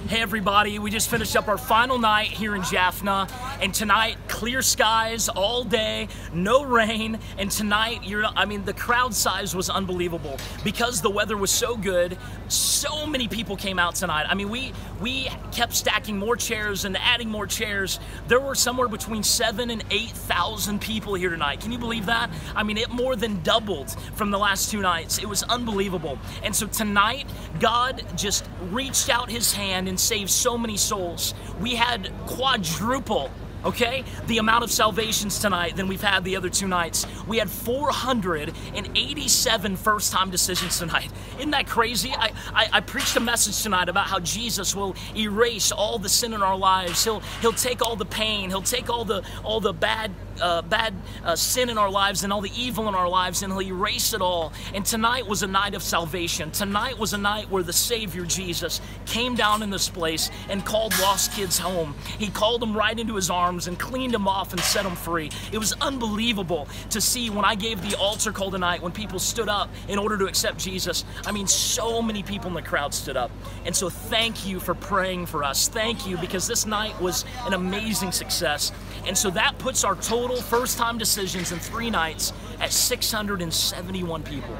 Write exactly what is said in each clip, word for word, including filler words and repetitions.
Hey everybody, we just finished up our final night here in Jaffna, and tonight clear skies all day, no rain, and tonight you're I mean the crowd size was unbelievable because the weather was so good. So many people came out tonight. I mean we we kept stacking more chairs and adding more chairs. There were somewhere between seven and eight thousand people here tonight. Can you believe that? I mean it more than doubled from the last two nights. It was unbelievable. And so tonight God just reached out his hand and saved so many souls. We had quadruple, okay, the amount of salvations tonight than we've had the other two nights. We had four hundred eighty-seven first-time decisions tonight. Isn't that crazy? I, I, I preached a message tonight about how Jesus will erase all the sin in our lives. He'll he'll take all the pain. He'll take all the all the bad uh, bad uh, sin in our lives and all the evil in our lives, and he'll erase it all. And tonight was a night of salvation. Tonight was a night where the Savior Jesus came down in this place and called lost kids home. He called them right into his arms and cleaned them off and set them free. It was unbelievable to see when I gave the altar call tonight, when people stood up in order to accept Jesus. I mean, so many people in the crowd stood up. And so thank you for praying for us. Thank you, because this night was an amazing success. And so that puts our total first-time decisions in three nights at six hundred seventy-one people.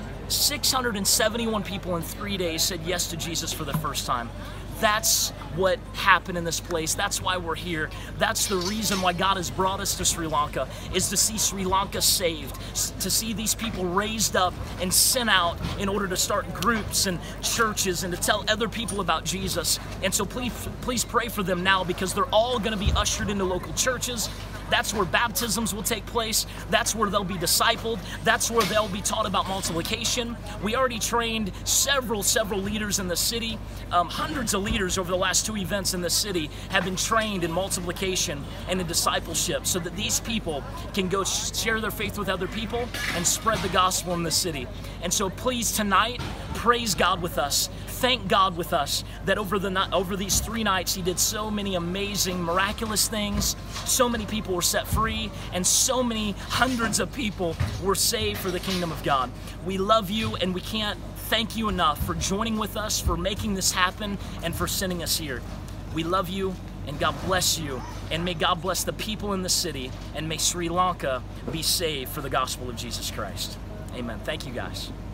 six hundred seventy-one people in three days said yes to Jesus for the first time. That's what happened in this place. That's why we're here. That's the reason why God has brought us to Sri Lanka, is to see Sri Lanka saved, to see these people raised up and sent out in order to start groups and churches and to tell other people about Jesus. And so please, please pray for them now, because they're all going to be ushered into local churches. That's where baptisms will take place. That's where they'll be discipled. That's where they'll be taught about multiplication. We already trained several, several leaders in the city. Um, hundreds of leaders over the last two events in the city have been trained in multiplication and in discipleship, so that these people can go share their faith with other people and spread the gospel in the city. And so please tonight, praise God with us. Thank God with us that over the over these three nights he did so many amazing, miraculous things. So many people were set free, and so many hundreds of people were saved for the kingdom of God. We love you, and we can't thank you enough for joining with us, for making this happen, and for sending us here. We love you, and God bless you, and may God bless the people in the city, and may Sri Lanka be saved for the gospel of Jesus Christ. Amen. Thank you, guys.